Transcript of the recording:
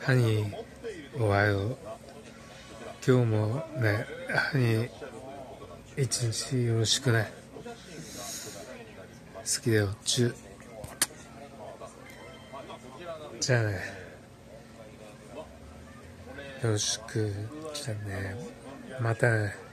ハニーおはよう。今日もね、ハニー一日よろしくね。好きだよ、チュ。じゃあね、よろしく。じゃあね、またね。